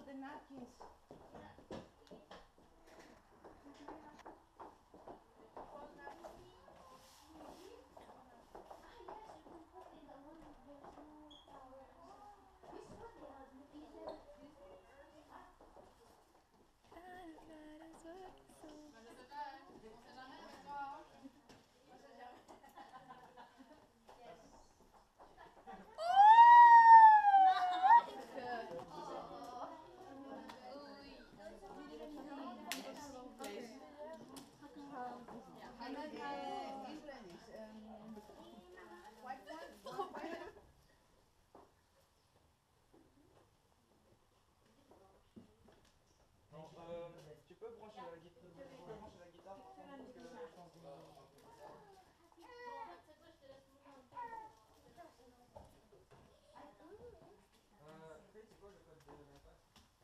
the napkins. Tu peux brancher la guitare, parce que je pense que... c'est quoi le code de l'impact?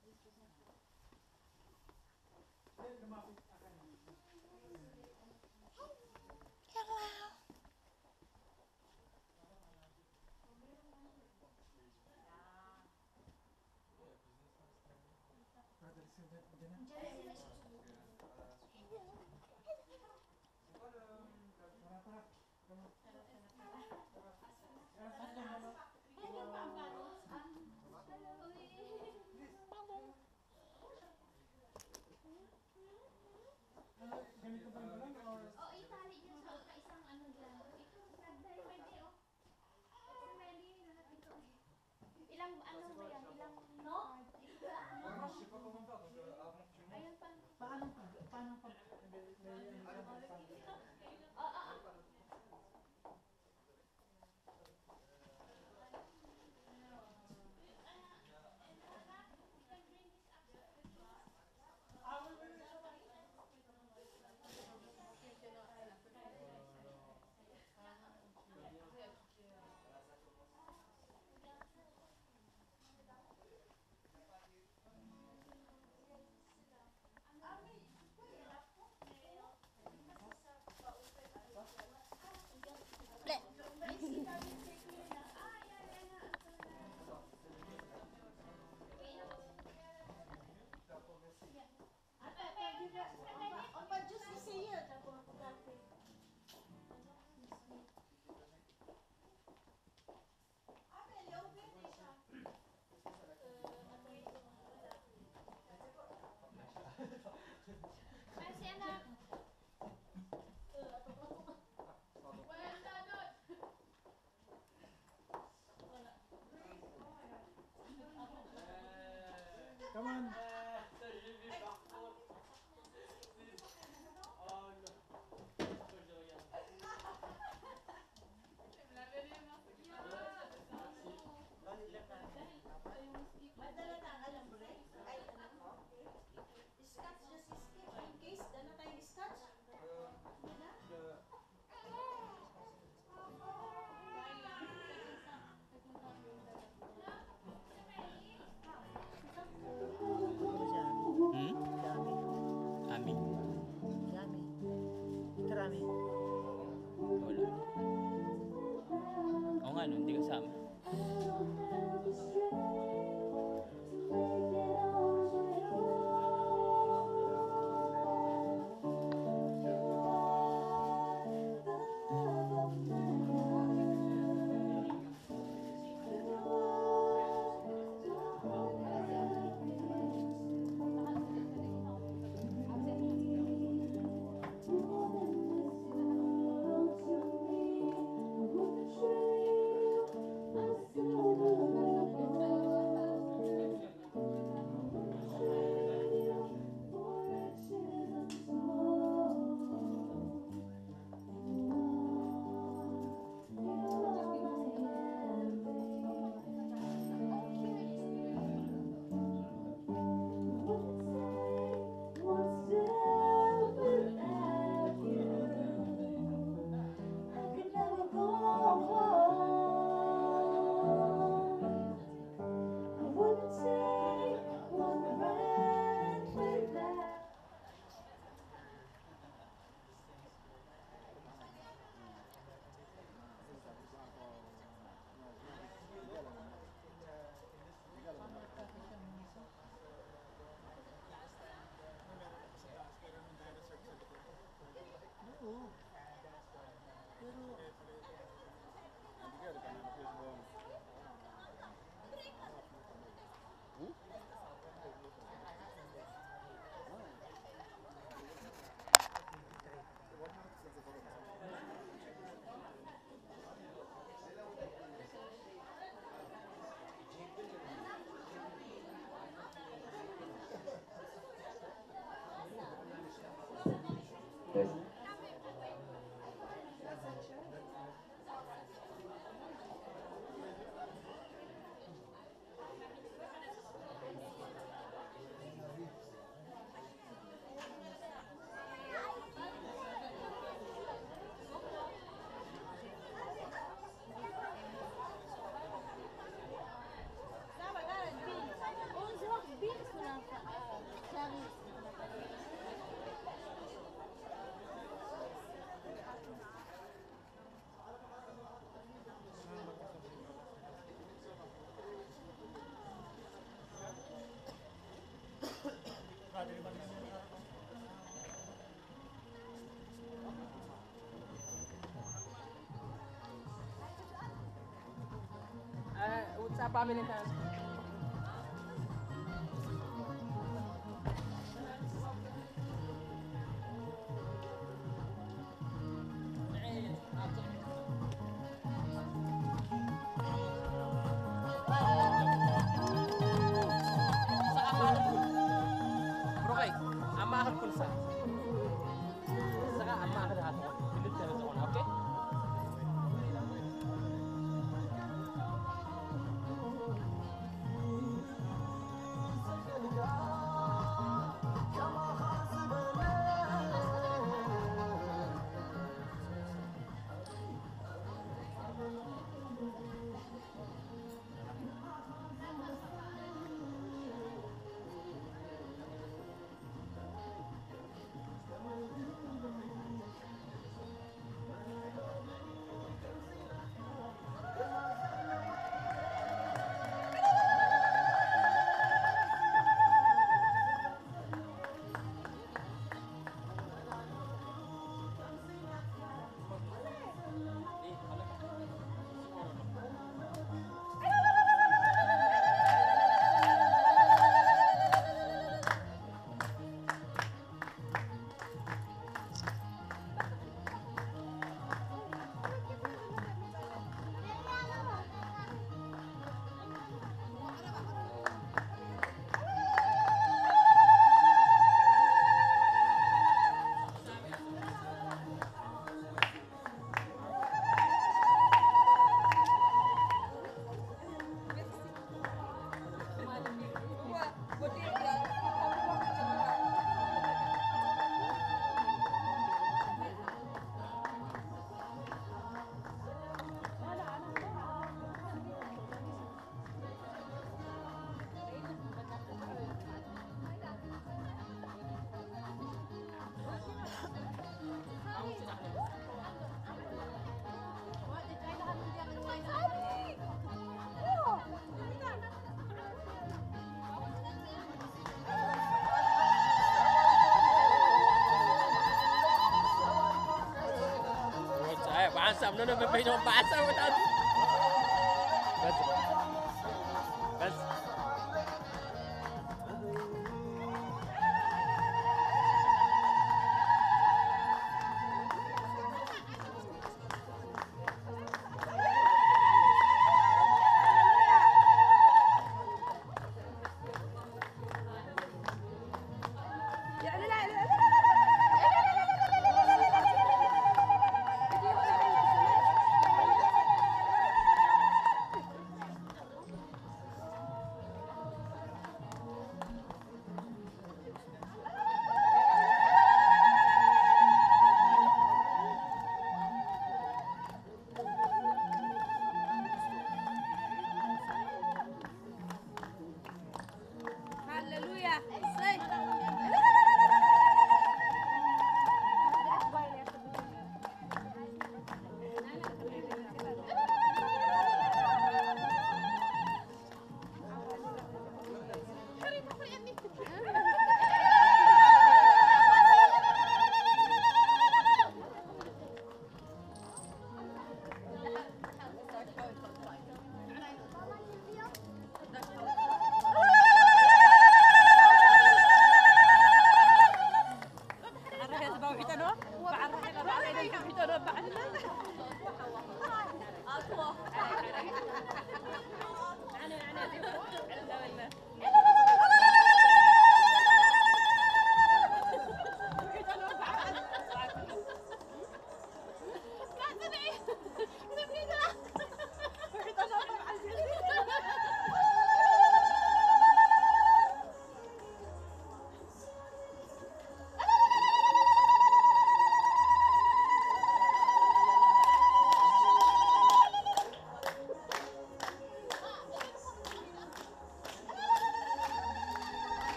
Come on. Test. Sabba militant. Basah, no, no, basah betul. Bas. Bas.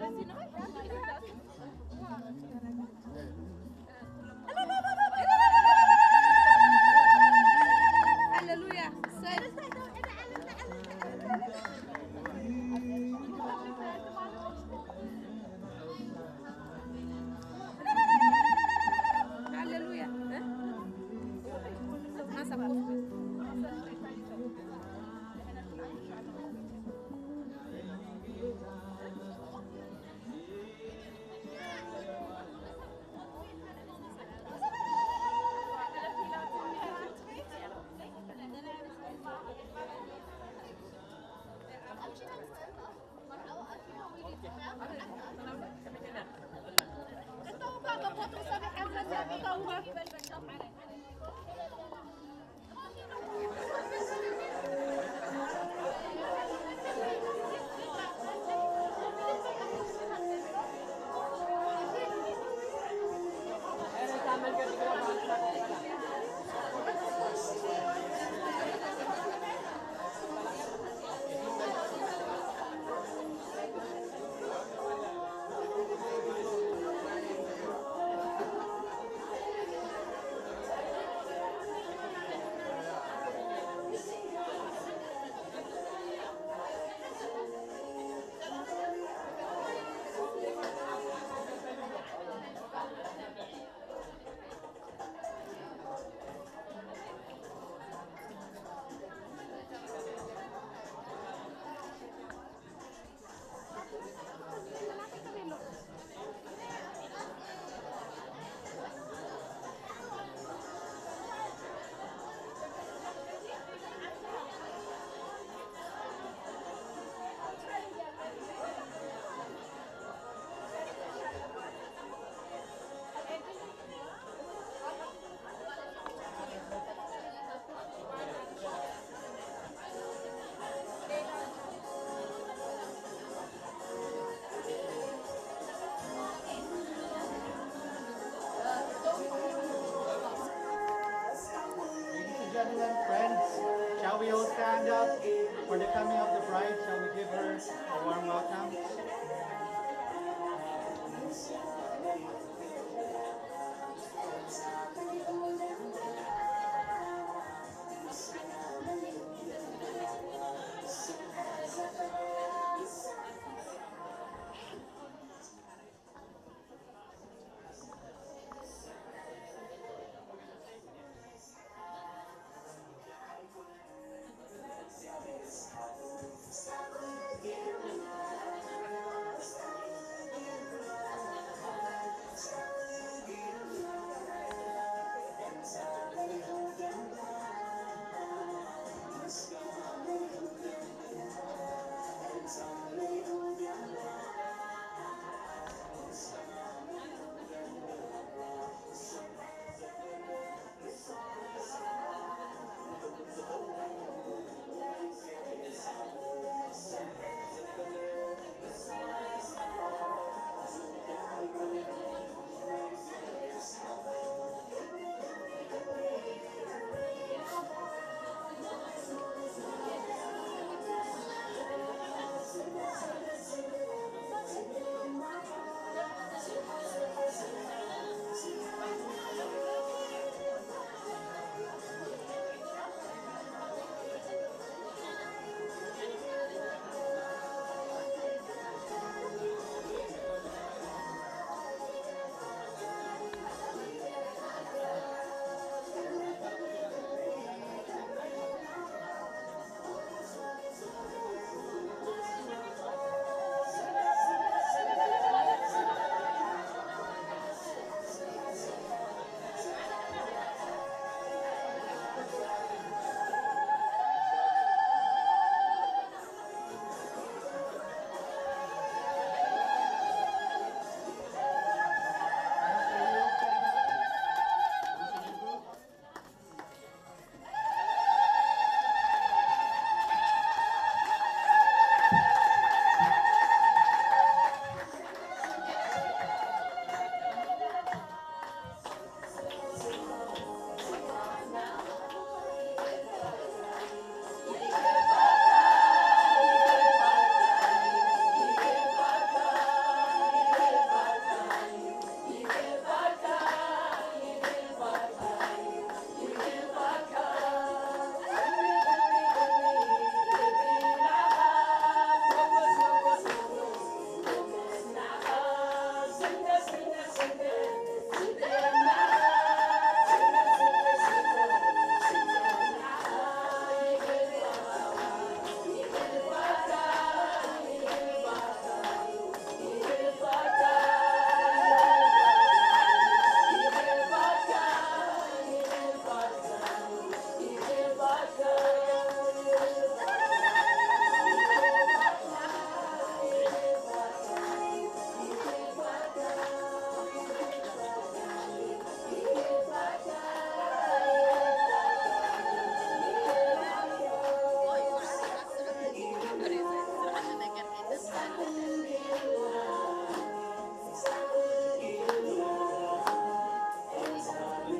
Gentlemen, friends, shall we all stand up for the coming of the bride? Shall we give her a warm welcome?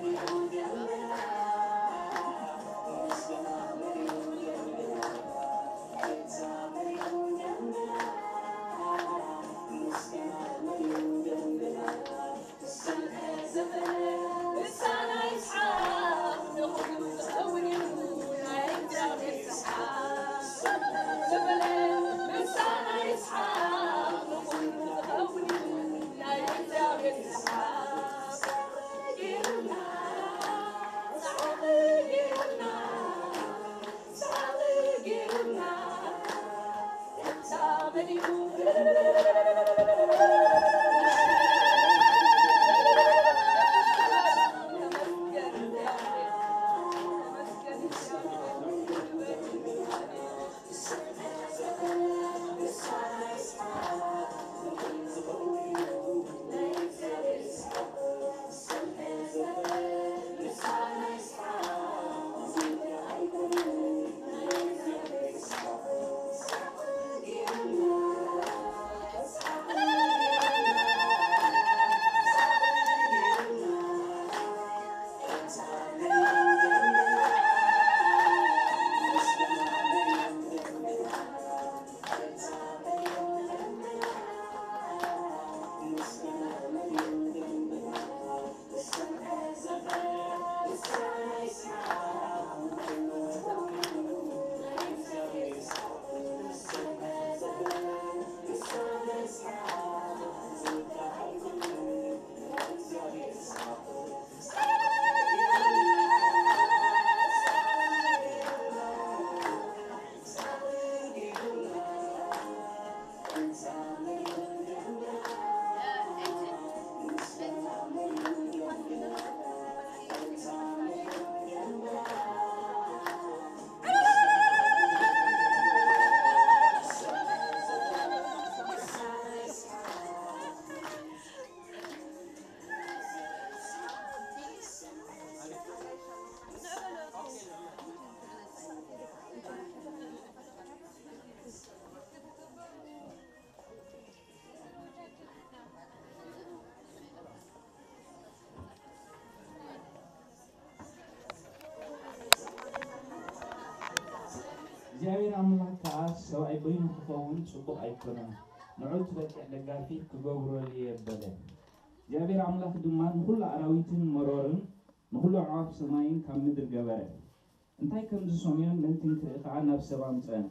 እግዚአብሔር አምላክ ሰብኣይ በይኑ ክኸውን ጽቡቕ ኣይኮነን ንዑት በቂዕ ደጋፊ ክገብሮ የበለ እግዚአብሔር አምላክ ድማ ንኩሉ አራዊትን መሮርን ንኩሉ ዓዋፍ ሰማይን ካብ ምድር ገበረ እንታይ ከም ዝሰምዮን ምንትን ከዓ ናብ ሰብ ኣምፀን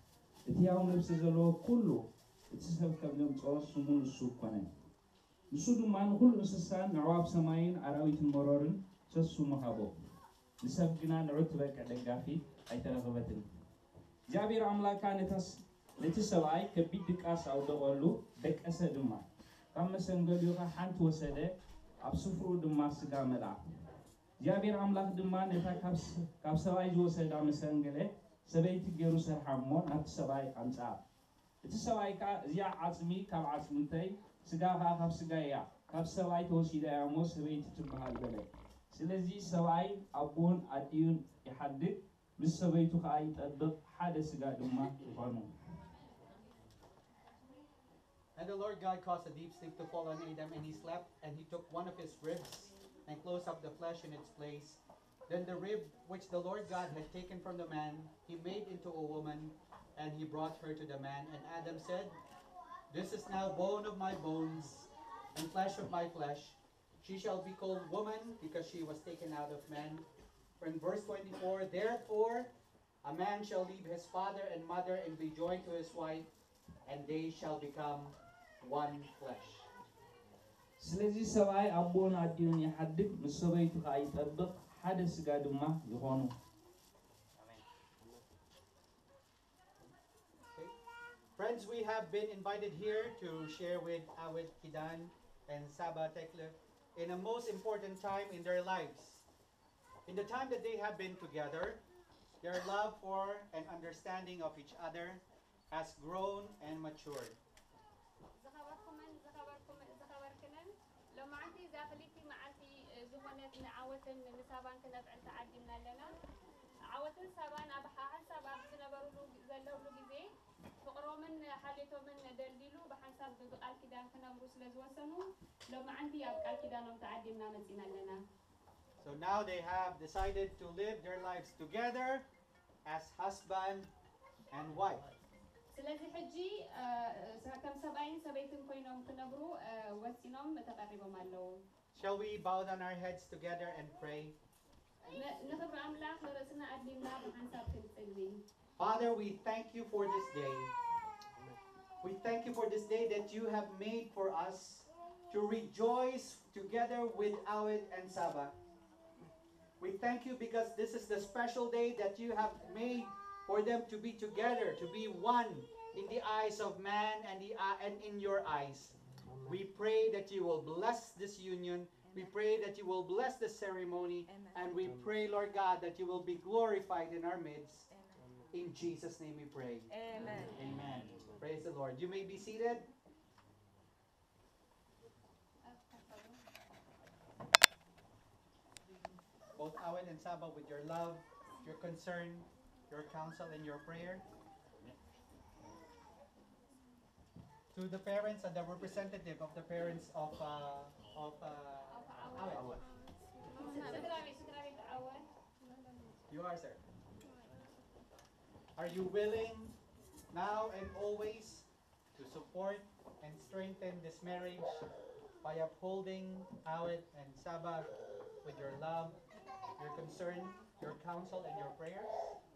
እቲ ያው ነፍሲ ዘለዎ ኩሉ እቲ ሰብ ከም ዘምፅኦ ስሙ ንሱ ኮነ ንሱ ድማ ንኩሉ እንስሳን ንዓዋፍ ሰማይን አራዊትን መሮርን ሰሱ መሃቦ ንሰብ ግና ንዑት በቂዕ ደጋፊ ኣይተረኸበትን እግዚአብሔር አምላክ ነቲ ሰብኣይ ከቢድ ድቃስ አውደቀሉ ደቀሰ ድማ ካብ መሰንገሊኡ ሓንቲ ወሰደ ኣብ ስፍሩ ድማ ስጋ መልዓ እግዚአብሔር አምላክ ድማ ነታ ካብ ሰብኣይ ዝወሰዳ መሰንገለ ሰበይቲ ገይሩ ሰርሓሞ ናብቲ ሰብኣይ ኣምፃ እቲ ሰብኣይ ከዓ እዚኣ ዓፅሚ ካብ ዓፅምተይ ስጋ ከዓ ካብ ስጋያ ካብ ሰብኣይ ተወሲዳ እያ ሞ ሰበይቲ ትበሃል በለ ስለዚ ሰብኣይ ኣቦን ኣዲዩን ይሓድግ ምስ ሰበይቱ ከዓ ይጠብቕ ሓደ ስጋ ድማ ይኾኑ And the Lord God caused a deep sleep to fall on Adam, and he slept, and he took one of his ribs and closed up the flesh in its place. Then the rib which the Lord God had taken from the man, he made into a woman, and he brought her to the man. And Adam said, "This is now bone of my bones and flesh of my flesh. She shall be called woman, because she was taken out of man." In verse 24, therefore a man shall leave his father and mother and be joined to his wife, and they shall become one flesh. ስለዚህ ሰብኣይ ኣቦን ኣዲዩን ይሓድግ ምስ ሰበይቱ ከዓ ይጠብቕ ሓደ ስጋ ድማ ይኾኑ Friends, we have been invited here to share with Awet, Kidane, and Sabba in a most important time in their lives. In the time that they have been together, their love for and understanding of each other has grown and matured. So now they have decided to live their lives together as husband and wife. ስለዚህ ሕጂ ከም ሰብኣይን ሰበይትን ኮይኖም ክነብሩ ወሲኖም ተቀሪቦም ኣለዉ። Shall we bow down our heads together and pray? ንኽብሪ ኣምላኽ ርእስና ኣድሊምና ብሓንሳብ ክንጽልይ። Father, we thank you for this day. We thank you for this day that you have made for us to rejoice together with Awet and Sabba. We thank you because this is the special day that you have made for them to be together, to be one in the eyes of man and in your eyes. We pray that you will bless this union. We pray that you will bless the ceremony. And we pray, Lord God, that you will be glorified in our midst. In Jesus' name we pray. Amen. Amen. Praise the Lord. You may be seated. Both Awet and Sabba, with your love, your concern, your counsel, and your prayer. To the parents and the representative of the parents of Awet. You are, sir. Are you willing now and always to support and strengthen this marriage by upholding Awet and Sabba with your love, your concern, your counsel, and your prayers?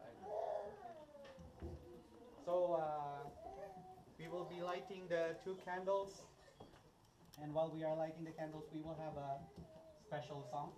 So we will be lighting the 2 candles, and while we are lighting the candles, we will have a special song.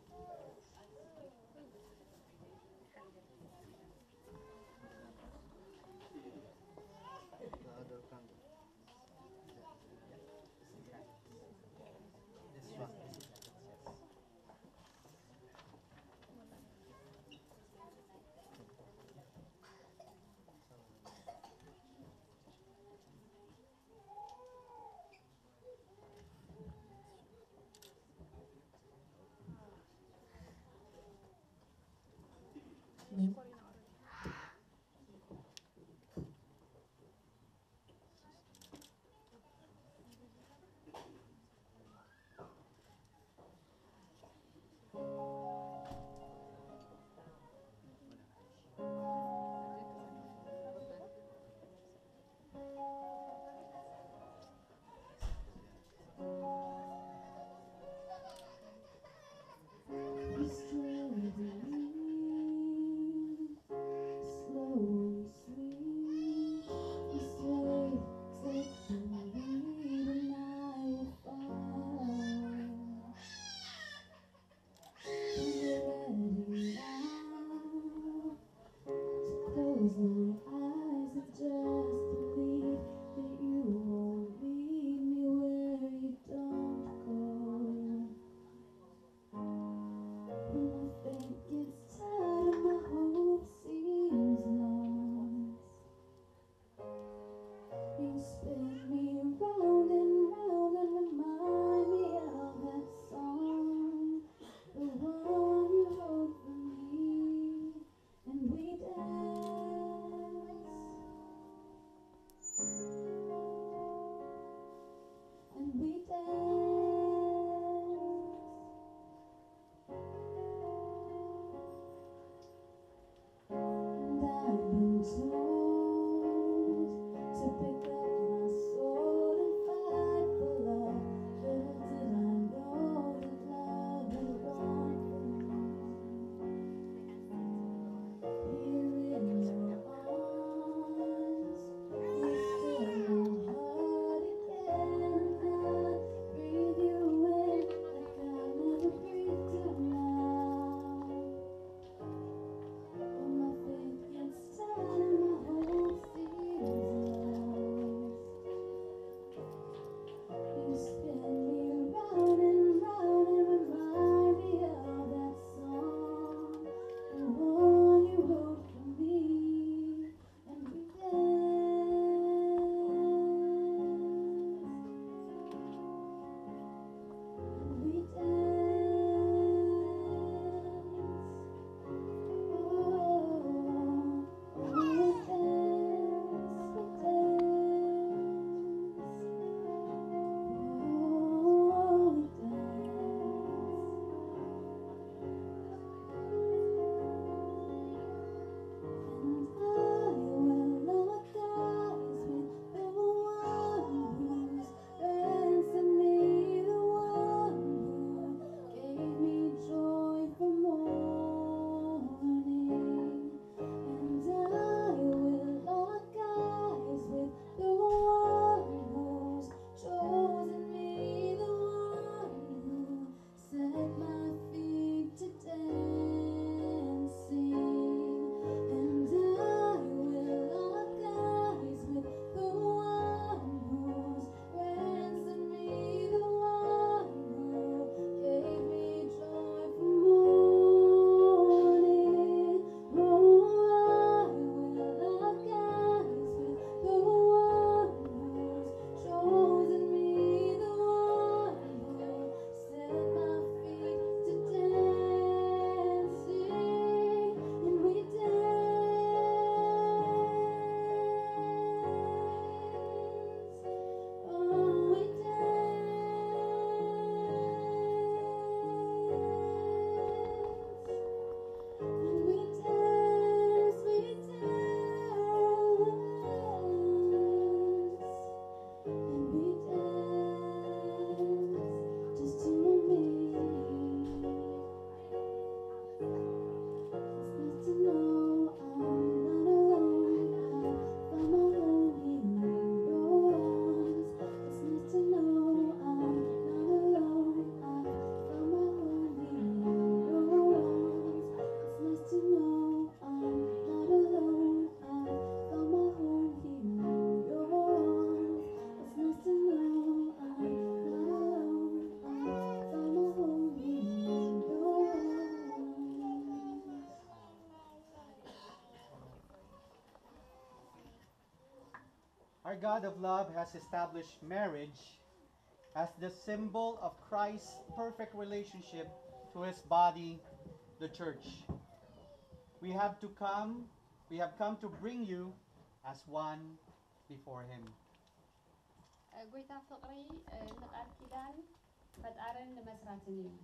Our God of love has established marriage as the symbol of Christ's perfect relationship to his body, the church. We have come to bring you as one before him. ጎይታ ፍቅሪ ንቃል ኪዳን ፈጣርን መስራትን እዩ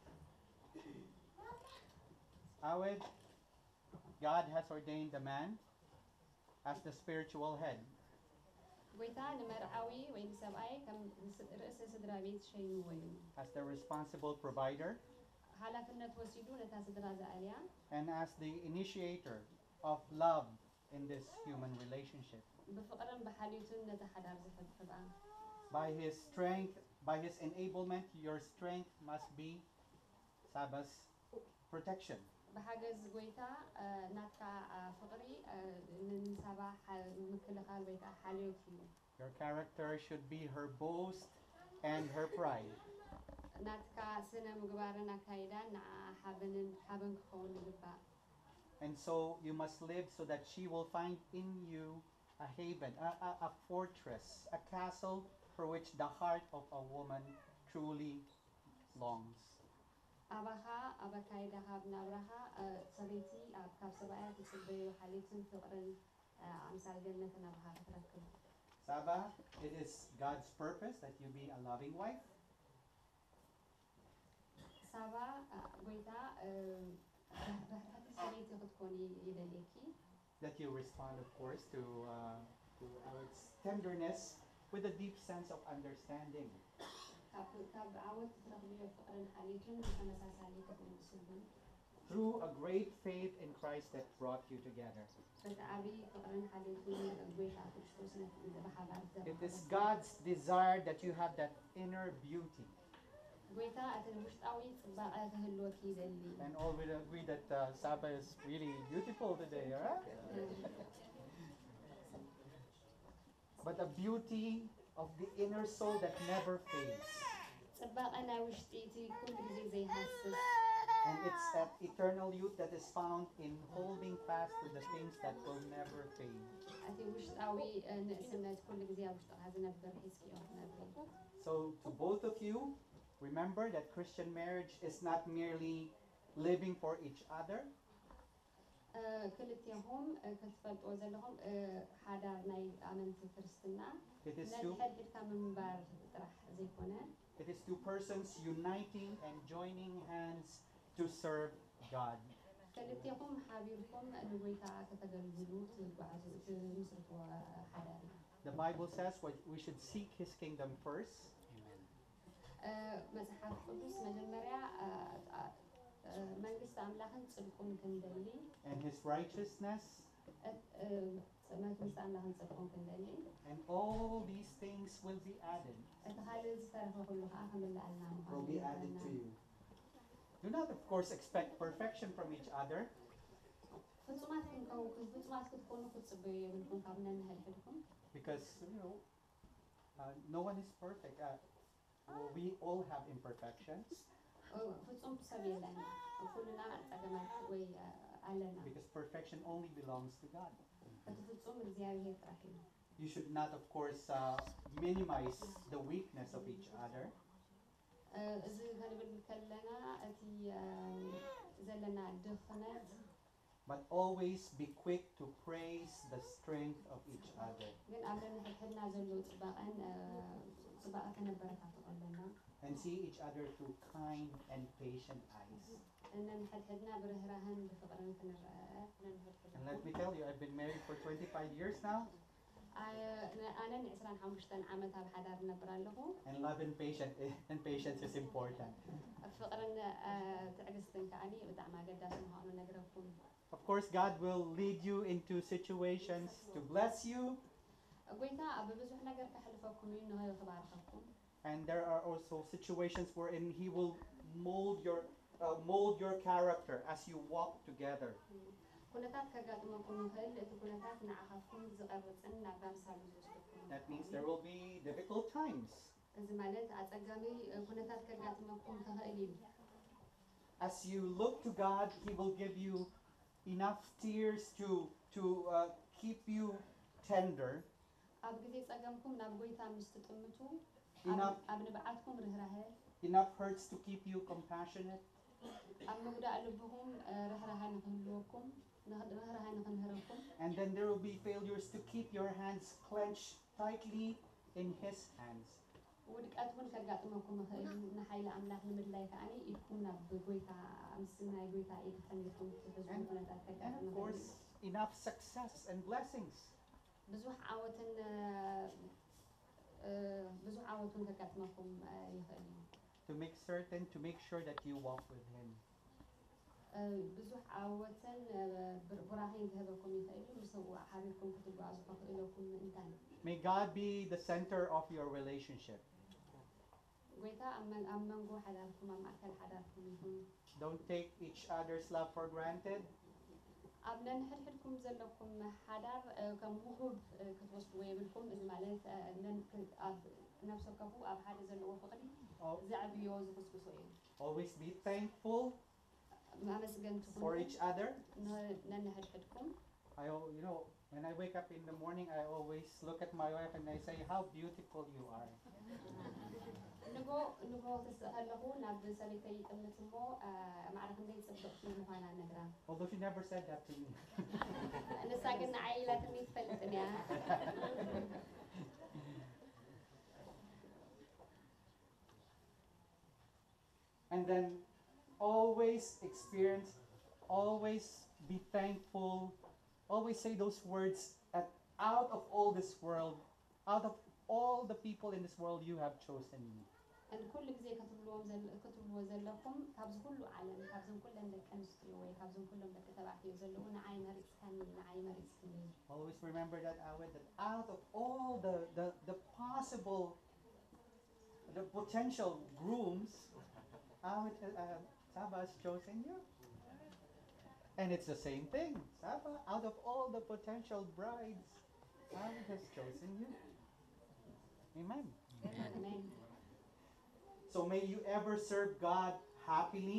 Awet, God has ordained the man as the spiritual head. ጎይታ ንመርዓዊ ወይ ንሰብኣይ ከም ርእሰ ስድራ ቤት ሸይምዎ እዩ As the responsible provider ሓላፍነት ወሲዱ ነታ ስድራ ዘኣልያ and as the initiator of love in this human relationship. ብፍቅርን ብሓልዩትን ነታ ሓዳር ዝፈጥፍጣ By his strength, by his enablement, your strength must be Sabba's protection. ብሓገዝ ጎይታ ናትካ ፍቅሪ ንሳባ ምክልኻል ወይ ከዓ ሓልዮት እዩ Your character should be her boast and her pride. ናትካ ስነ ምግባርን ኣካይዳን ንዓ ሓበን ክኸውን ይግባእ And so you must live so that she will find in you a haven, a fortress, a castle for which the heart of a woman truly longs. ኣባኻ ኣብ ኣካይዳኻ ብናብራኻ ሰበይቲ ካብ ሰብኣያ ትፅበዩ ሓሊትን ፍቅርን ኣምሳል ገነትን ኣባኻ ክትረክብ Sabba, it is God's purpose that you be a loving wife. ሳባ ጎይታ ባህርሓቲ ሰበይቲ ክትኮኒ ይደልየኪ That you respond, of course, to Awet's tenderness with a deep sense of understanding. ካብ ዓወት ትረክብዮ ፍቅርን ሓሊትን ተመሳሳሊ ክትምስሉን Through a great faith in Christ that brought you together. በቲ ዓብይ ፍቅርን ሓሊትን ጎይታ ክርስቶስ ብሓባር It is God's desire that you have that inner beauty. ጎይታ እቲ ውሽጣዊ ጽባቐ ክህልወኪ ይደሊ And all will agree that Sabba is really beautiful today, right? But the beauty of the inner soul that never fades. ጽባቐ ናይ ውሽጢ እቲ ኩሉ ግዜ ዘይሃስስ And it's that eternal youth that is found in holding fast to the things that will never fade. እቲ ውሽጣዊ ንእስነት ኩሉ ግዜ ኣብ ውሽጥኻ ዝነብር ሒዝኪዮ ትነብር So to both of you, remember that Christian marriage is not merely living for each other. ክልቲኹም ክትፈልጥዎ ዘለኹም ሓዳር ናይ ኣመንቲ ክርስትና It is two, ነድሕድሕድካ ምንባር ጥራሕ ዘይኮነ it is two persons uniting and joining hands to serve God. ክልቲኹም ሓቢርኩም ንጎይታ ከተገልግሉ ትጓዓዙ ትምስርትዎ ሓዳር እዩ The Bible says we should seek His kingdom first, መጽሓፍ ቅዱስ መጀመርያ መንግስቲ ኣምላኽን ጽድቁን ክንደሊ and His righteousness, መንግስቲ ኣምላኽን ጽድቁን ክንደሊ and all these things will be added. እቲ ካልእ ዝተረፈ ኩሉ ከዓ ክምላኣልና Will be added to you. Do not, of course, expect perfection from each other, ፍጹማት ፍጹማት ክትኮኑ ክትጽበዩ የብልኩም ካብ ነንሕድሕድኩም because no one is perfect. We all have imperfections ፍጹም ሰብ የለን ኩልና ፀገማት ወይ ኣለና because perfection only belongs to God. እቲ ፍጹም እግዚአብሔር ጥራሕ እዩ You should not, of course, minimize the weakness of each other. እዚ ክንብል ከለና እቲ ዘለና ድኽነት But always be quick to praise the strength of each other ግን ኣብ ነንሕድሕድና ዘሎ ጽባቐን ጽባቐ ከነበረታትቕ ኣለና and see each other through kind and patient eyes. ነንሕድሕድና ብርህራህን ብፍቕርን ክንርአ ነንሕድሕድ And let me tell you, I've been married for 25 years now, ኣነ ን25 ዓመት ኣብ ሓዳር ነብር ኣለኹ and love and patience is important. ፍቕርን ትዕግስትን ከዓኒ ብጣዕሚ ኣገዳሲ ምዃኑ ነግረኩም Of course, God will lead you into situations to bless you, ጎይታ ኣብ ብዙሕ ነገር ከሕልፈኩም እዩ ንኽባርኸኩም and there are also situations wherein He will mold your character as you walk together. ኩነታት ከጋጥመኩም ይኽእል እቲ ኩነታት ንዓኻትኩም ዝቐርፅን ናብ ኣምሳሉ ዝወስደኩም That means there will be difficult times. እዚ ማለት ኣፀጋሚ ኩነታት ከጋጥመኩም ትኽእል እዩ As you look to God, He will give you enough tears to keep you tender. ኣብ ግዜ ጸገምኩም ናብ ጎይታ ምስ ትጥምቱ Enough, ኣብ ንብዓትኩም ርህራሄ enough hurts to keep you compassionate. ኣብ ምግዳእ ልብኩም ርህራሄ ንክህልወኩም ርህራሄ ንክንህረኩም And then there will be failures to keep your hands clenched tightly in His hands. ውድቀት እውን ከጋጥመኩም ይኽእል ንሓይሊ ኣምላኽ ንምድላይ ከዓኒ ኢድኩም ናብ ጎይታ ምስ ናይ ጎይታ ኢድ ከንኩም ትሕዙ ኩነታት And ከጋጥም of course, enough success and blessings. ብዙሕ ዓወትን ከጋጥመኩም ይኽእል እዩ To make sure that you walk with Him. ብዙሕ ዓወትን ብራህን ክህበኩም ይኽእል እዩ ምስኡ ሓቢርኩም ክትጓዓዙ ከኽእለኩም ምእንታን May God be the center of your relationship. ጎይታ ኣብ መንጎ ሓዳርኩም ኣብ ማእከል ሓዳርኩም ይኹን Don't take each other's love for granted. ኣብ ነንሕድሕድኩም ዘለኩም ሓዳር ከም ውሁብ ክትወስድዎ የብልኩም እዚ ማለት ኣብ ነፍሲ ወከፉ ኣብ ሓደ ዘለዎ ፍቕሪ ዘዕብዮ ዝጉስጉሶ እዩ Always be thankful ማመስገንቲ for each other. ነንሕድሕድኩም When I wake up in the morning, I always look at my wife and I say, how beautiful you are. ንጎ ተስእለኹ ናብ ሰበይተይ ይጥምት እሞ ማዕረግ እንደይ ፅብቕቲ ምዃና ነግራ Although she never said that to me. ንሳ ግን ንዓይ ኢላትኒ ትፈልጥን እያ And then always always be thankful, always say those words that out of all this world, out of all the people in this world, you have chosen me. And كل ጊዜ ክትብልዎ ዘለኹም ካብዚ ኩሉ ዓለም ካብዞም ኩለን ደቂ ኣንስትዮ ወይ ካብዞም ኩሎም ደቂ ተባዕትዮ ዘለዉ ንዓይ መሪፅካኒ ንዓይ መሪፅክኒ Always remember that, Awet, that out of all the possible, the potential grooms, Awet, Sabba has chosen you. And it's the same thing. Sabba, out of all the potential brides, Awet has chosen you. Amen. Amen. So may you ever serve God happily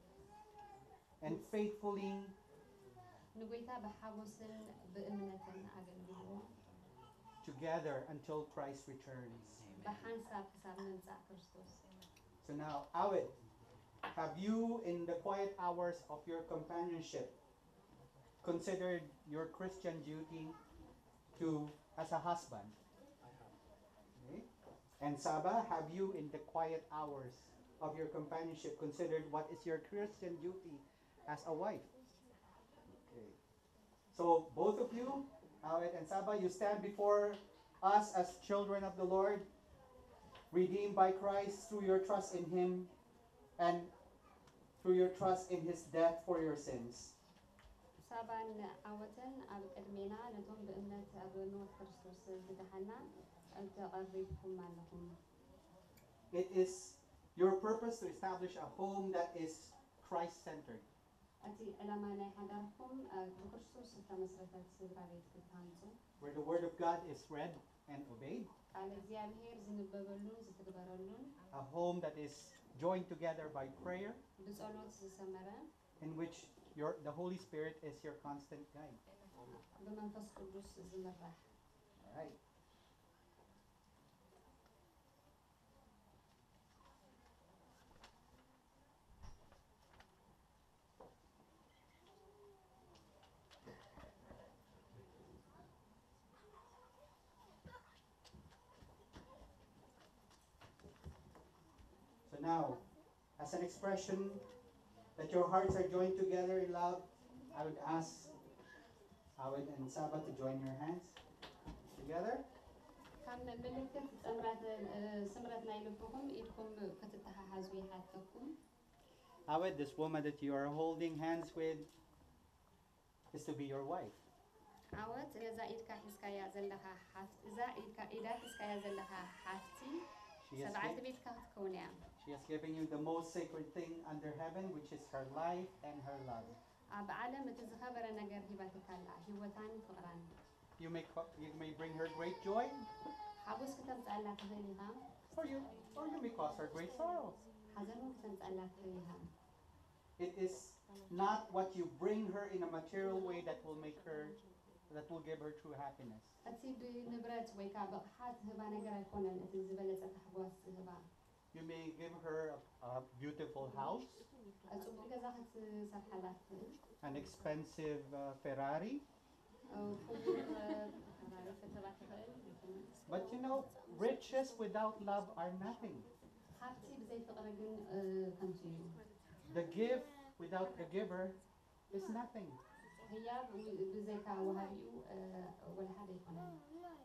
and faithfully ንጎይታ ብሓጎስን ብእምነትን ኣገልግልዎ together until Christ returns. ብሓንሳብ ክሳብ ምምጻእ ክርስቶስ So now, Awet, have you in the quiet hours of your companionship considered your Christian duty as a husband? Okay. And Sabba, have you in the quiet hours of your companionship considered what is your Christian duty as a wife? Okay. So both of you, Awet and Sabba, you stand before us as children of the Lord, redeemed by Christ through your trust in Him and through your trust in His death for your sins. ሳባን ዓወትን ኣብ ቅድሜና ነቶም ብእምነት ኣብ ሞት ክርስቶስ ዝድሓና ተቐሪብኩም ኣለኹም It is your purpose to establish a home that is Christ-centered. እቲ ዕላማ ናይ ሓዳርኩም ብክርስቶስ ዝተመስረተት ስድራ ቤት ክትሃንፁ Where the Word of God is read and obeyed. ቃል እግዚአብሔር ዝንበበሉን ዝትግበረሉን A home that is joined together by prayer, ብጸሎት ዝሰመረ in which the Holy Spirit is your constant guide. በመንፈስ ቅዱስ ዝመራሕ All right. So now, as an expression that your hearts are joined together in love, I would ask Awet and Sabba to join your hands together. ከም ምልክት ስምረት ናይ ልብኩም ኢድኩም ክትተሓሓዙ ይሓተኩም Awet, this woman that you are holding hands with is to be your wife. ዓወት እዛ ኢድካ ሒዝካያ ዘለኻ ሓፍቲ እዛ ኢዳ ሒዝካያ ዘለኻ ሓፍቲ ሰብዓቲ ቤትካ ክትከውን እያ She has given you the most sacred thing under heaven, which is her life and her love. ኣብ ዓለም እቲ ዝኸበረ ነገር ሂባትካ ኣላ ሂወታን ፍቕራን You may bring her great joy, ሓጎስ ከተምፅኣላ ትኽእል ኢኻ or you may cause her great sorrow. ሓዘን እውን ከተምፅኣላ ትኽእል ኢኻ It is not what you bring her in a material way that will make her that will give her true happiness. እቲ ብንብረት ወይ ከዓ ብቕሓ ዝህባ ነገር ኣይኮነን እቲ ዝበለፀ ታሕጓስ ዝህባ You may give her a beautiful house, ፅቡቅ ገዛ ክትሰርሓላት ትኽእል an expensive Ferrari. ክትባት ትኽእል But you know, riches without love are nothing. ሃብቲ ብዘይ ፍቕሪ ግን ከምቲ እዩ The gift without the giver is nothing. ህያብ ብዘይካ ወሃቢኡ ወላ ሓደ ኣይኮነን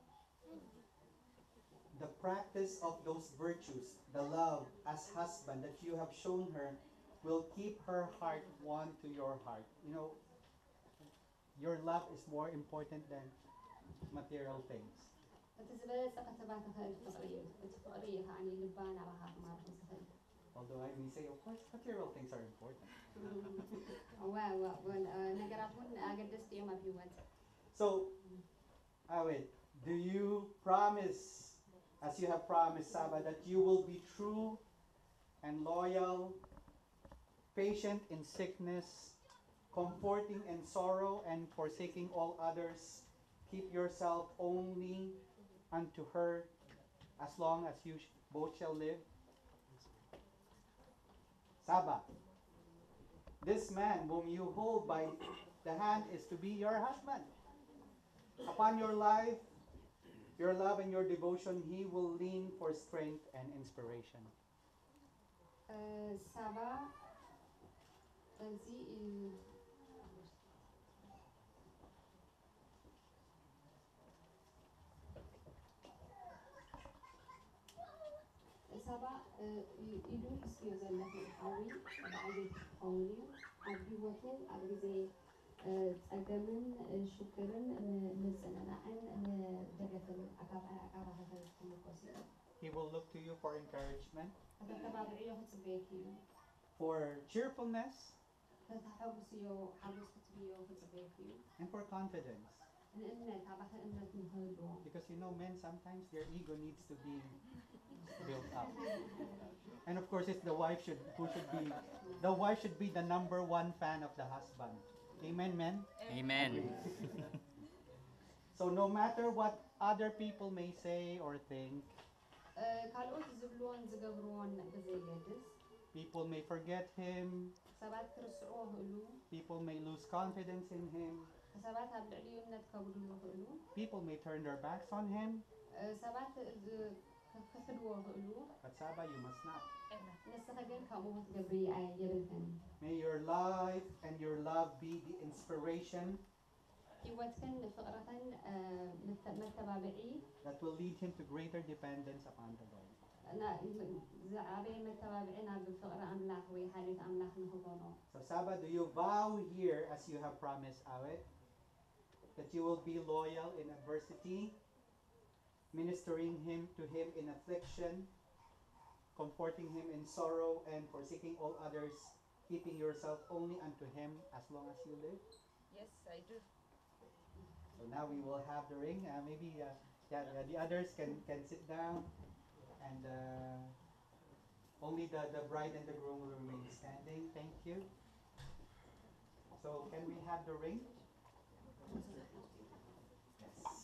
The practice of those virtues, the love as husband that you have shown her, will keep her heart one to your heart. You know, your love is more important than material things. እቲ ዝበለፀ ከተባ ትኽእል ፍቕሪ እዩ እቲ ፍቕሪ እዩ ከዓኒ ልባ ናባኻ ክማርኹ ዝኽእል Although I may say, of course, material things are important. ነገራት እውን ኣገደስቲ እዮም ኣብ ሂወት So, Awet, do you promise, as you have promised Sabba, that you will be true and loyal, patient in sickness, comforting in sorrow, and forsaking all others? Keep yourself only unto her as long as you both shall live? Sabba, this man whom you hold by the hand is to be your husband. Upon your life, your love and your devotion, he will lean for strength and inspiration. ሳባ እዚ ሳባ ኢዱ እስኪዮ ዘለኹ ሓዊ በዓል ቤት ክኸውን እዩ ኣብ ሂወቱ ኣብ ግዜ ፀገምን ሽግርን ምፅንናዕን ንደገፍን ኣካባህትን ክምኮስ እዩ He will look to you for encouragement, ከተተባብዕዮ ክፅበየክ እዩ for cheerfulness, ከተሓጉስዮ ሓጎስ ክትብዮ ክፅበየክ እዩ and for confidence. ንእምነት ኣባኸ እምነት ንክህልዎ Because you know, men sometimes their ego needs to be built up. And of course, it's the wife should be the number one fan of the husband. Amen, men? Amen. So no matter what other people may say or think, ካልኦት ዝብልዎን ዝገብርዎን ብዘይገድስ people may forget him, ሰባት ክርስዕዎ ይኽእሉ people may lose confidence in him, ሰባት ኣብ ልዕሊኡ እምነት ከጉድሉ ይኽእሉ people may turn their backs on him, ሰባት ክክድዎ ይኽእሉ but Sabba, you must not. ንስኸ ግን ከምኡ ክትገብሪ የብልህን May your life and your love be the inspiration ሂወትክን ፍቕርኽን መተባብዒ that will lead him to greater dependence upon the Lord. ዝዓበየ መተባብዒ ናብ ፍቕሪ ኣምላኽ ወይ ሓልዮት ኣምላኽ ንክኾኖ So Sabba, do you vow here, as you have promised Awet, that you will be loyal in adversity, ministering to him in affliction, comforting him in sorrow, and forsaking all others, keeping yourself only unto him as long as you live? Yes, I do. So now we will have the ring. Maybe the others can sit down, and only the bride and the groom will remain standing. Thank you. So can we have the ring? Yes.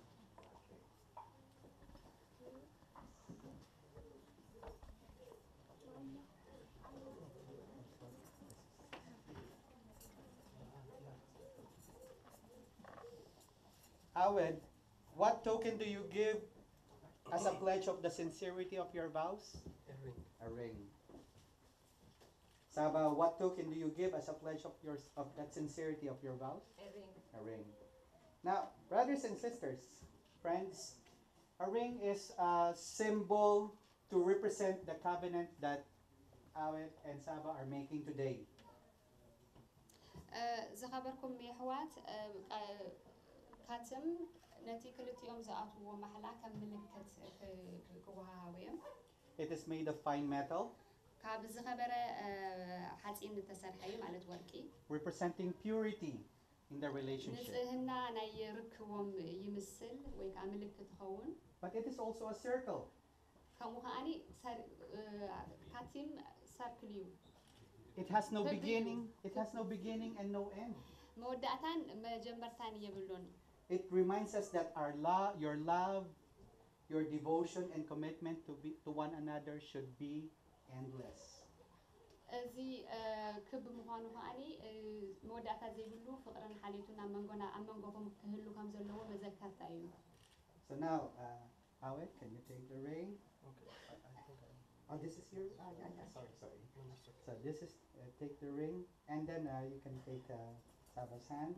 Awet, what token do you give as a pledge of the sincerity of your vows? A ring. Sabba, what token do you give as a pledge of that sincerity of your vows? A ring. A ring. Now, brothers and sisters, friends, a ring is a symbol to represent the covenant that Awet and Sabba are making today. ዝኸበርኩም ኣሕዋት ካትም ነቲ ክልቲኦም ዝኣትውዎ ማሕላ ከም ምልክት ክወሃሃቡ እዮም It is made of fine metal, ካብ ዝኸበረ ሓፂን ዝተሰርሐ እዩ ማለት ወርቂ representing purity in the relationship. ንጽህና ናይ ርክቦም ይምስል ወይ ከዓ ምልክት ይኸውን But it is also a circle. ከምኡ ከዓኒ ካቲም ሰርክል እዩ It has no beginning. It has no beginning and no end. መወዳእታን መጀመርታን የብሉን it reminds us that your love, your devotion and commitment to one another should be endless. እዚ ክብ ምዃኑ ከዓኒ መወዳእታ ዘይብሉ ፍቕርን ሓልዮትን ኣብ መንጎኹም ክህሉ ከም ዘለዎ መዘከርታ እዩ። So now, Awet, can you take the ring? Okay. Oh, this is yours? Sorry. So this is, take the ring, and then you can take Sabba's hand.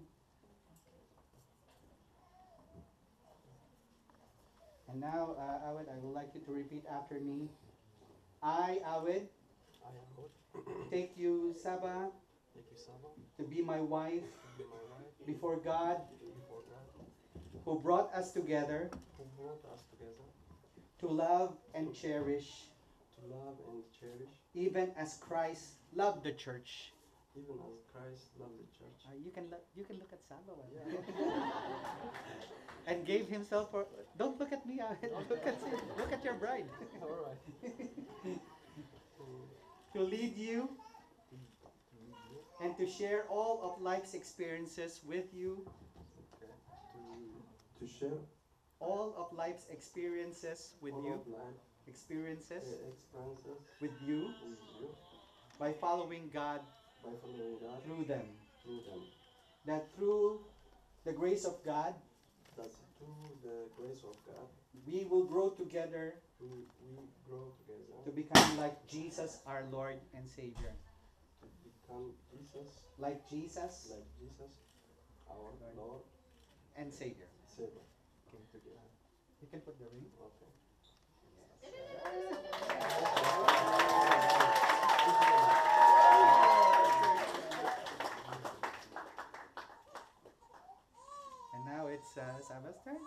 And now, Awet, I would like you to repeat after me. I, Awet, I am good. take you, Sabba, Thank you, Sabba. to be my wife To be my wife before God, before God, who brought us together who brought us together to love and cherish, to love and cherish, even as Christ loved the church. even as Christ loved the church. You can look at Sabba. And gave himself for. Don't look at me. Look at your bride. All right. To lead you and to share all of life's experiences with you. Okay. To share All of life's experiences with all you. of life Experiences experiences with you with you by following God by following God through them. through them. That through the grace of God, That through the grace of God, we will grow together we grow together to become like Jesus, our Lord and Savior. to become Jesus, Like Jesus like Jesus, our Lord, and Savior. Savior. Okay, together. You can put the ring. Okay. And now it's Sabba's turn.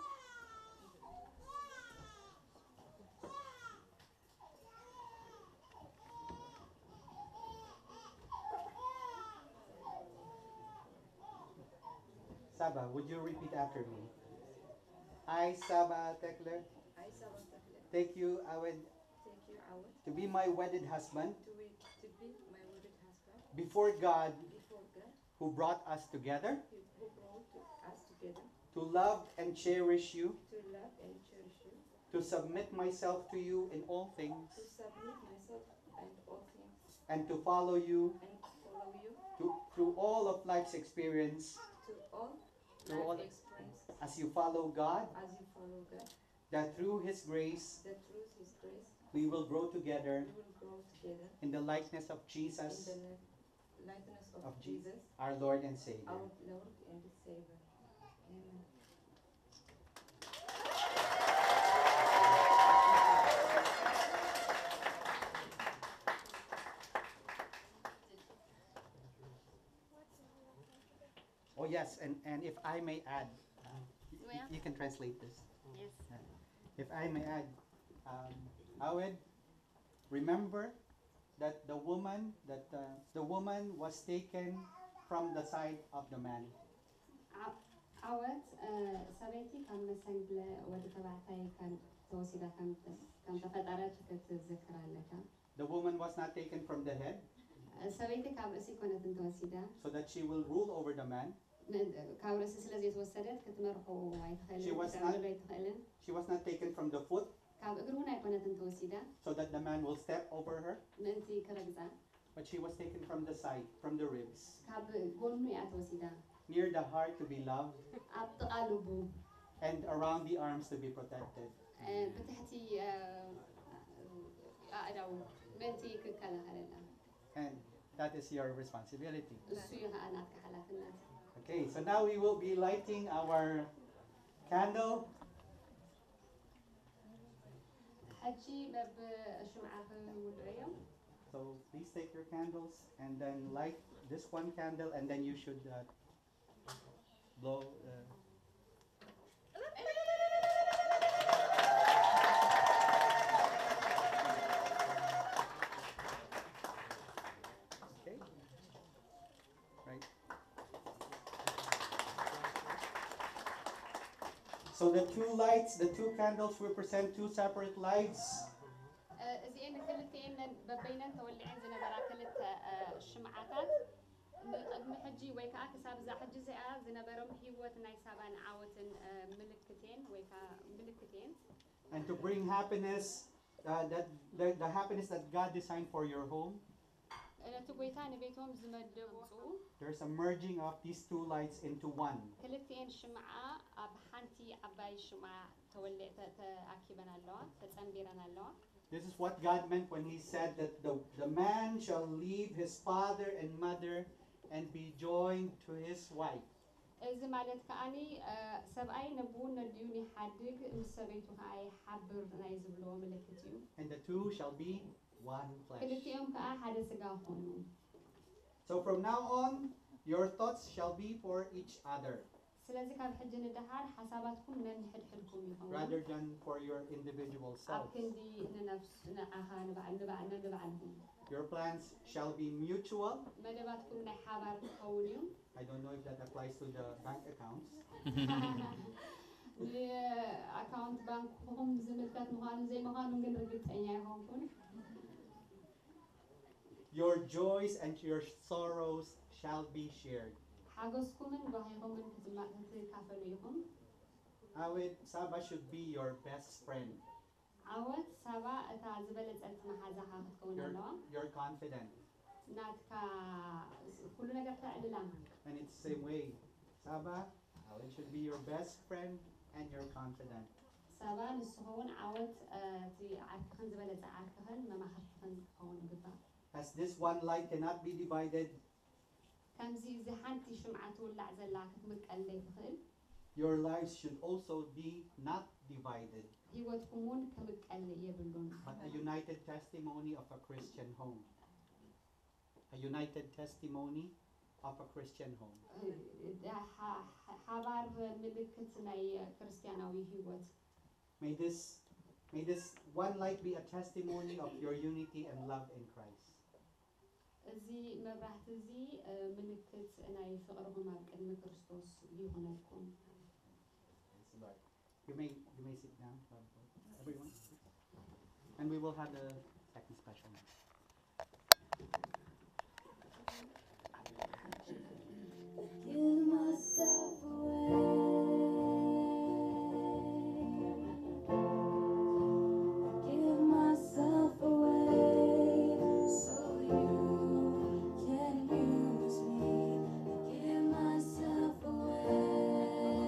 Sabba, would you repeat after me? I, Sabba Tekler, I, Sabba Tekler, take you, Awet, take you out to be my wedded husband to be my wedded husband before God, before God, who brought us together, who brought us together to love and cherish you, to love and cherish you, to submit myself to you in all things, to submit myself and all things, and to follow you and follow you through all of life's experience to all To all- life experiences as you follow God, as you follow God, that through His grace that through His grace we will grow together we will grow together in the likeness of in Jesus, the likeness of Of Je- Jesus, our Lord and Savior. our Lord and Savior. Amen. Oh yes, and if I may add, Yeah. you can translate this. Yes. If I may add, Awed, remember that the woman was taken from the side of the man. ዓወት ሰበይቲ ካብ መሰንግለ ወዲ ተባዕታይ ከም ተወሲዳ ከም ተፈጠረች ክትዝክር ኣለካ። The woman was not taken from the head, ሰበይቲ ካብ ርእሲ ኮነትን ተወሲዳ so that she will rule over the man. ካብ ርእሲ ስለ ዘይተወሰደት ክትመርሖ She was ኣይትኽእልን ኣይትኽእልን። She was not taken from the foot, ካብ እግሪ እውን ኣይኮነትን ተወሲዳ so that the man will step over her, ምእንቲ ክረግፃ but she was taken from the side, from the ribs, ካብ ጎኑ እያ ተወሲዳ near the heart to be loved, ኣብ ጥቓ ልቡ and around the arms to be protected. ብትሕቲ ኣእዳው ምእንቲ ክከላኸለላ And that is your responsibility. እሱ እዩ ከዓ ናትካ ሓላፍነት። Okay, so now we will be lighting our candle. ሕጂ በብ ሽምዓኸ ውድዑ እዮም። So please take your candles and then light this one candle, and then you should blow. Okay. Right. So the two lights, the two candles represent two separate lights. እዚአን ክልቲአን በበይነን ተወሊዐን ዝነበራ ክልተ ሽምዓታት ቅድሚ ሕጂ ወይ ከዓ ክሳብ እዛ ሕጂ እዚኣ ዝነበሮም ህይወት ናይ ሳባን ዓወትን ምልክቴን ወይ ከዓ ምልክቴን and to bring happiness, the happiness that God designed for your home. ነቲ ጎይታ ንቤቶም ዝመደቡ There's a merging of these two lights into one. ክልቲአን ሽምዓ ኣብ ሓንቲ ዓባይ ሽምዓ ተኣኪበን ኣለዋ ተጸምቢረን ኣለዋ This is what God meant when he said that the man shall leave his father and mother and be joined to his wife. እዚ ማለት ከዓኒ ሰብኣይ ነብኡን ነድዩን ይሓድግ ምስ ሰበይቱ ከዓ ይሓብር ናይ ዝብልዎ ምልክት እዩ And the two shall be one flesh. ክልቲኦም ከዓ ሓደ ስጋ ኾኑ So from now on, your thoughts shall be for each other ስለዚ ካብ ሕጂ ንድሓር ሓሳባትኩም ነንሕድሕድኩም ይኸውን rather than for your individual ኣብ self. ክንዲ ንነፍስ ንዓኻ ንባዕልኩም Your plans shall be mutual. መደባትኩም ናይ ሓባር ክኸውን እዩ I don't know if that applies to the bank accounts. ንኣካውንት ባንክኩም ዝምልከት ምዃኑ ዘይምዃኑ ግን ርግጠኛ ይኾንኩን Your joys and your sorrows shall be shared. ሓጎስኩምን ባህይኹምን ክትካፈሉ ኢኹም Awet, Sabba should be your best friend. ዓወት ሳባ እታ ዝበለፀት መሓዛኻ ክትከውን ኣለዋ You're confident. ናትካ ኩሉ ነገር ተዕልላ And it's the same way. Sabba, Awet should be your best friend and you're confident. ሳባ ንስኸውን ዓወት እቲ ዓርክኽን ዝበለፀ ዓርክኽን መማኽርትኽን ክኸውን ይግባእ As this one light cannot be divided, ከምዚ እዚ ሓንቲ ሽምዓ ትውላዕ ዘላ ክትምቀል ዘይትኽእል your lives should also be not divided, ህይወትኩም እውን ክምቀል የብሉን but a united testimony of a Christian home. A united testimony of a Christian home. ሓባር ምልክት ናይ ክርስቲያናዊ ህይወት May this one light be a testimony of your unity and love in Christ. እዚ መብራህቲ እዚ ምልክት ናይ ፍቕርኩም ኣብ ቅድሚ ክርስቶስ ይኹነልኩም You may sit down, everyone. And we will have the second special. Give myself away. Give myself away so you can use me. Give myself away.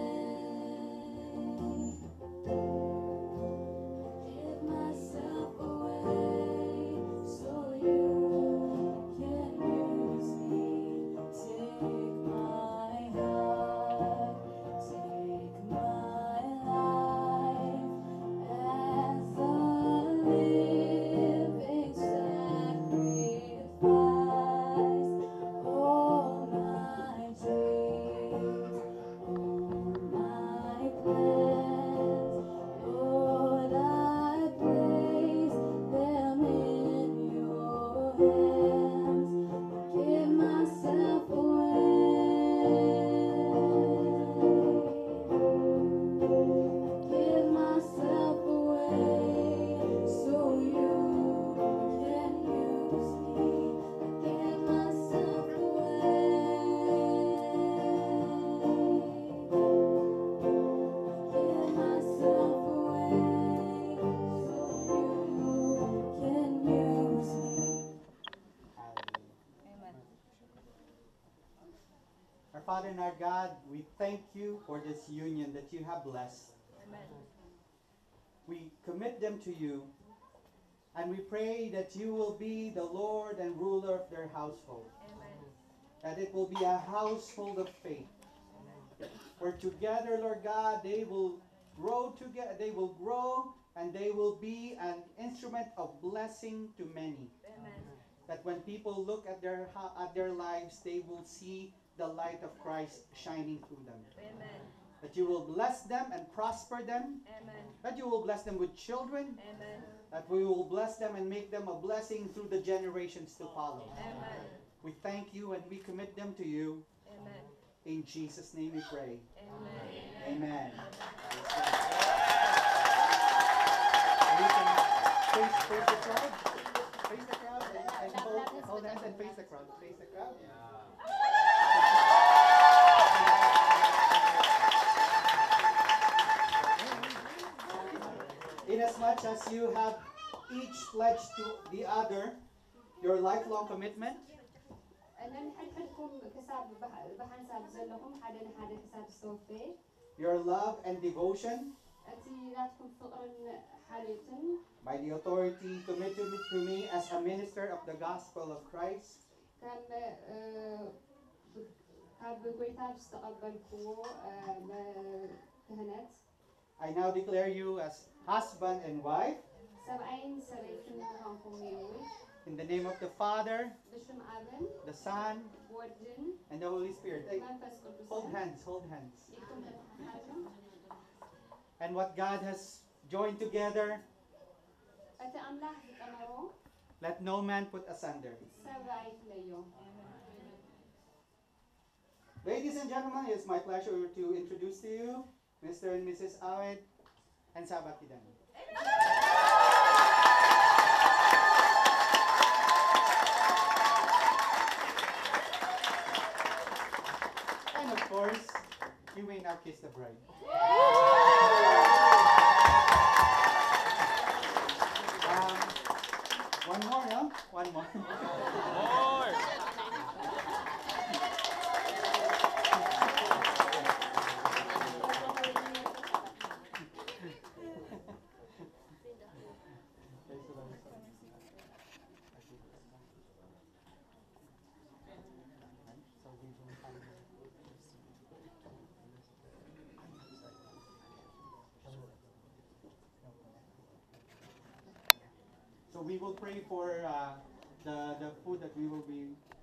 Give myself away so you can use me. Take my heart, take my life as a living sacrifice. All my dreams, all my plans, Lord, I place them in your hands. Give myself away. Give myself away so you can use me. Give myself away. Give myself away so you can use me. Amen. Our Father and our God, we thank you for this union that you have blessed. Amen. We commit them to you, and we pray that you will be the Lord and ruler of their household. Amen. That it will be a household of faith. Where together, Lord God, they will grow together, they will grow, and they will be an instrument of blessing to many. Amen. That when people look at their lives, they will see the light of Christ shining through them. Amen. That you will bless them and prosper them. Amen. That you will bless them with children. Amen. That we will bless them and make them a blessing through the generations to follow. Amen. We thank you and we commit them to you. Amen. In Jesus' name we pray. Amen. Amen. You can face the crowd. Face the crowd and hold hands and face the crowd. Face the crowd. such as you have each pledged to the other your lifelong commitment, ننحدكم كساب بحنساب زلهم حدا حدا كساب استوفي your love and devotion, أتي راتكم فقرا حالتن by the authority committed to me as a minister of the gospel of Christ, كان كان بقيتها استقبلكم كهنات I now declare you as husband and wife, 70 سريتن هانكم يوي in the name of the Father, بشم آبن the Son, بوردن and the Holy Spirit. Hey, منفس قدس hold hands, hold hands. يكون حاجة And what God has joined together, أتي أملاح بتمرو let no man put asunder. 70 ليو Ladies and gentlemen, it's my pleasure to introduce to you Mr. and Mrs. Awet and Sabba Kidane. And of course, you may now kiss the bride. One more, no? One more. So we will pray for the food that we will be